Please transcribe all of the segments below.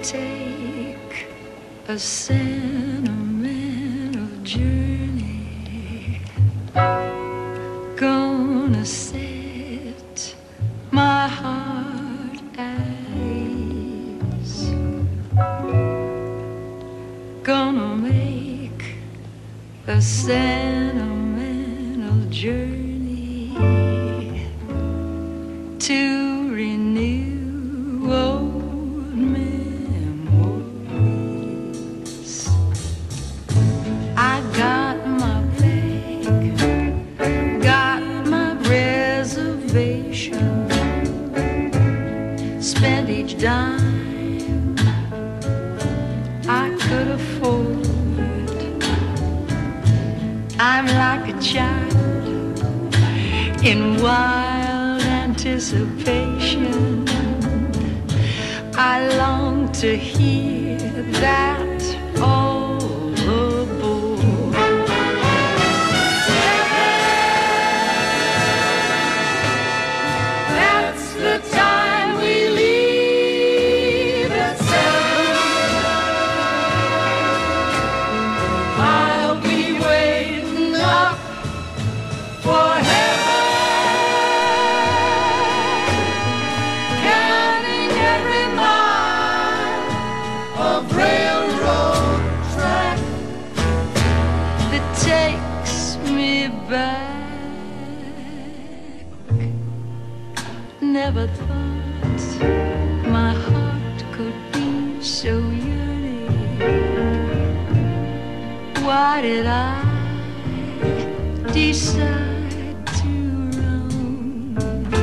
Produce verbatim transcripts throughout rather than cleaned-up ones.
take a sentimental journey. Gonna set my heart at ease. Gonna make a sentimental journey to renew old memories. I got my bag, got my reservation, spent each dime I could afford. I'm like a child in wild anticipation. I long to hear that all aboard. That's the time we leave at seven. I'll be waiting up for heaven, counting every mile of railroad track that takes me back. Never thought my heart could be so yearning. Why did I decide to roam?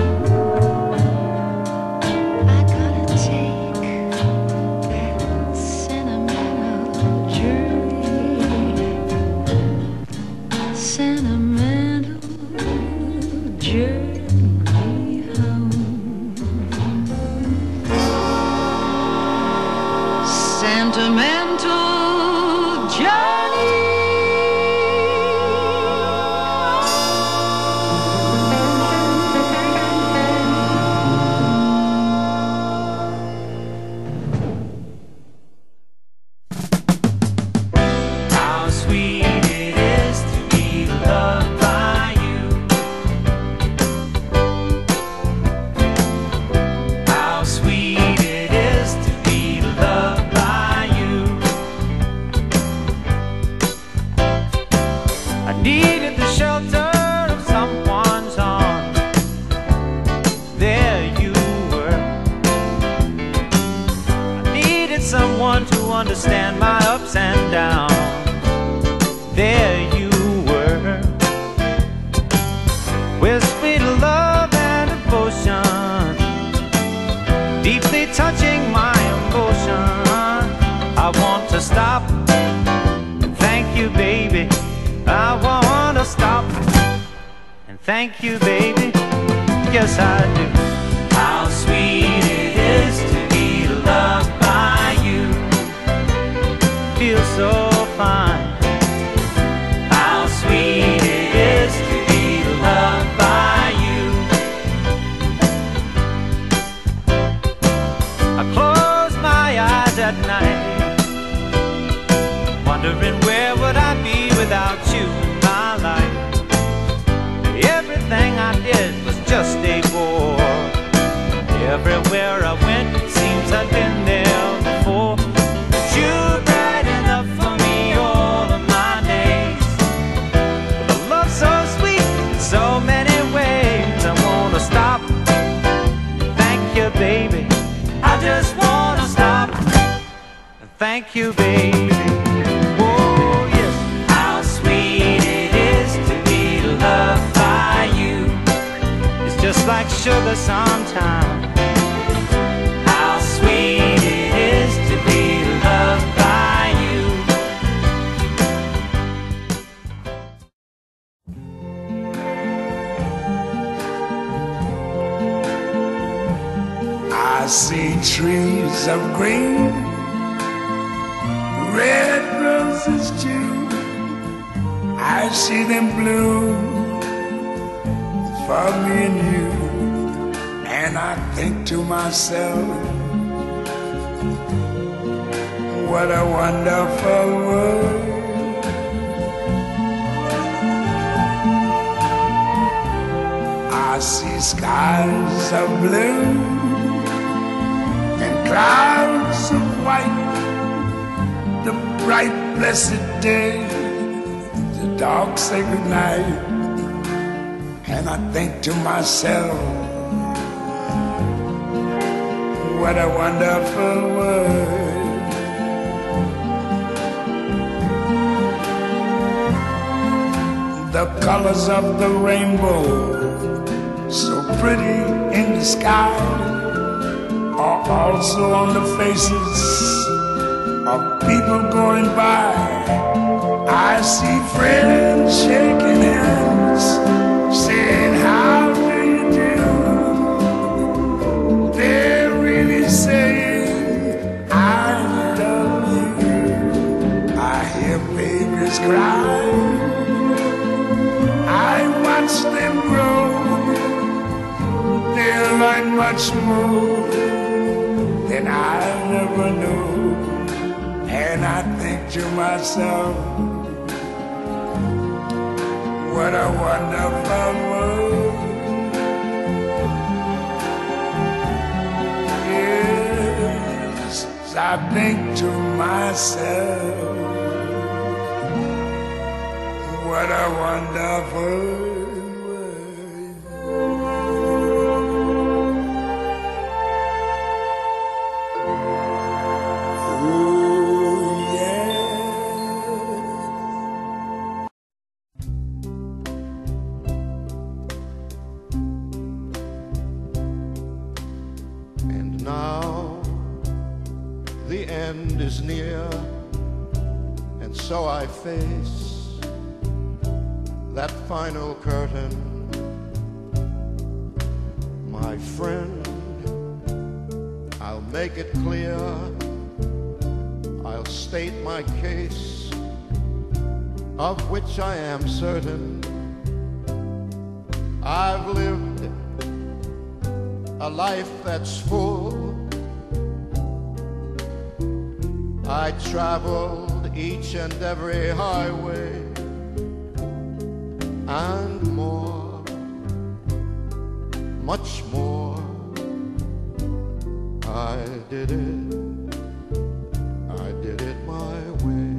I gotta take that sentimental journey, sentimental journey home, sentimental journey. How sweet it is to be loved by you. How sweet it is to be loved by you. I needed the shelter of someone's arms. There you were. I needed someone to understand my ups and downs. There you were, with sweet love and devotion, deeply touching my emotion. I want to stop and thank you, baby. I want to stop and thank you, baby. Yes, I do. How sweet it is to be loved by you. Feels so fine. How sweet it is to be loved by you. I close my eyes at night, wondering where would I be without you in my life. Everything I did was just a bore. Everywhere I went, it seems I've been there before. But you're bright enough for me all of my days. With a love so sweet in so many ways. I wanna stop, thank you, baby. I just wanna stop and thank you, baby. Oh yes. How sweet it is to be loved by you. It's just like sugar sometimes. How sweet it is to be loved by you. I see trees of green, red roses too. I see them bloom for me and you. And I think to myself, What a wonderful world. I see skies of blue and clouds of white, the bright blessed day, the dark sacred night. And I think to myself, what a wonderful world. The colors of the rainbow, so pretty in the sky, are also on the faces of people going by. I see friends shaking hands, saying, how do you do? They're really saying, I love you. I hear babies cry, I watch them grow. They'll learn much more than I never knew. And I think to myself, what a wonderful world. Yes, I think to myself, what a wonderful world. Now the end is near, and so I face that final curtain. My friend, I'll make it clear, I'll state my case, of which I am certain. I've lived a life that's full. I traveled each and every highway and more, much more. I did it, I did it my way.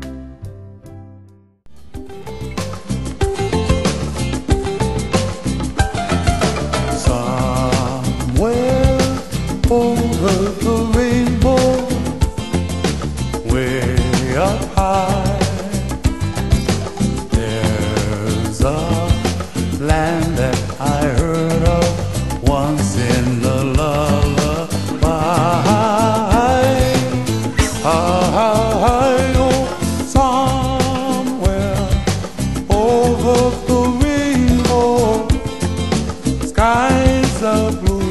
Over the rainbow, way up high, there's a land that I heard of once in the lullaby. I go somewhere over the rainbow, skies are blue,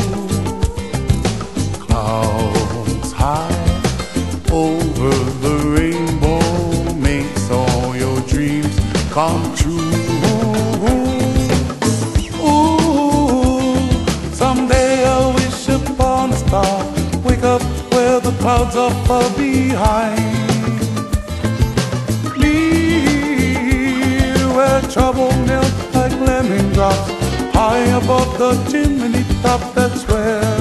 clouds high over the rainbow, makes all your dreams come true. Ooh, someday I'll wish upon a star, wake up where the clouds are far behind me, where trouble melts like lemon drops, high above the chimney top. That's where